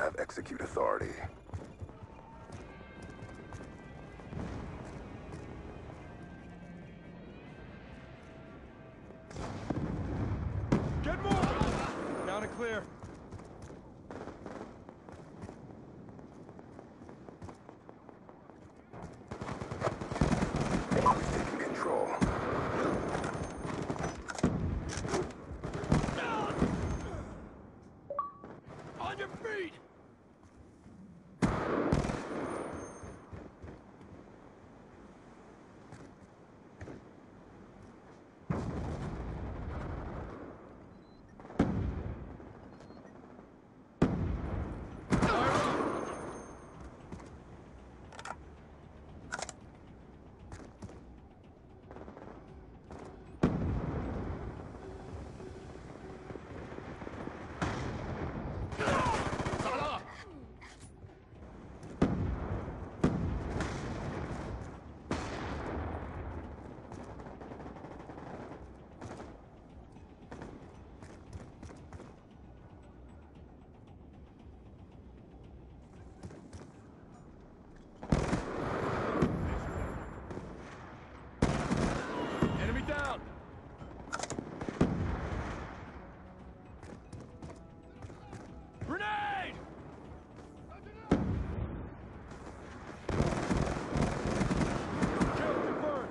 have execute authority. Get moving! Down and clear. We've taken control. On your feet! Enemy down! Grenade! Kill confirmed!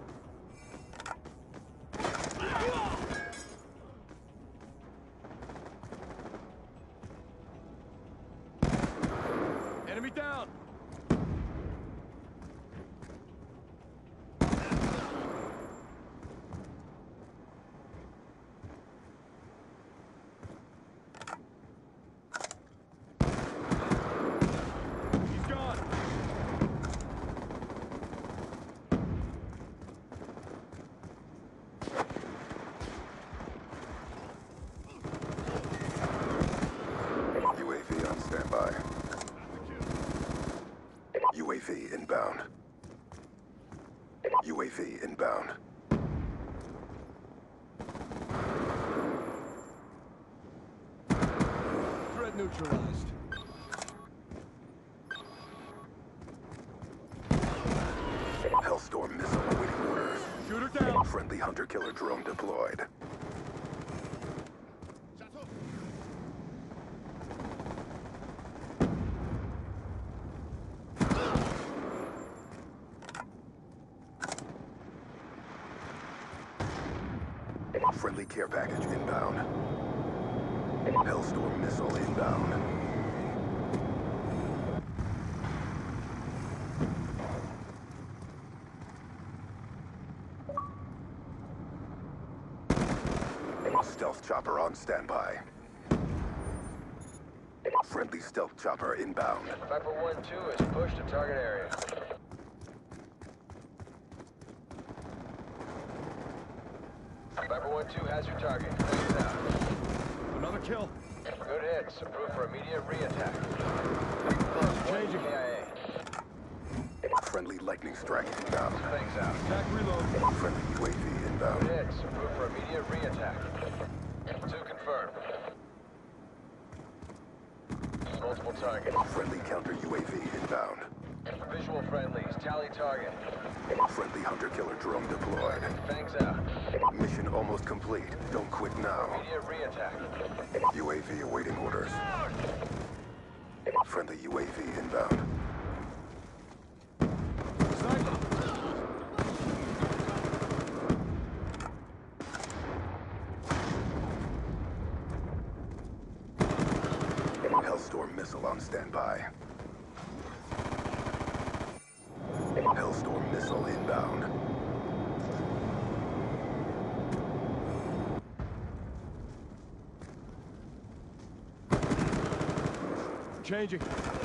Enemy down! He's gone! UAV on standby. UAV inbound. UAV inbound. Threat neutralized. Hellstorm missile awaiting orders. Shoot her down! Friendly hunter-killer drone deployed. Friendly care package inbound. Hellstorm missile inbound. Stealth chopper on standby. Friendly stealth chopper inbound. Viper 1-2 is pushed to target area. Viper 1-2 has your target. Clear out. Another kill. Good hits. Approved for immediate re-attack. Changing. KIA. Friendly lightning strike inbound. Things out. Back reload. Friendly UAV Good inbound. hits. Approved for immediate re-attack. 2 confirmed. Multiple targets. Friendly counter UAV inbound. Visual friendlies. Tally target. Friendly hunter-killer drone deployed. Fangs out. Mission almost complete. Don't quit now. Immediate re-attack. UAV awaiting orders. Friendly UAV inbound. Sniper! Hellstorm missile on standby. Hellstorm missile inbound. Changing.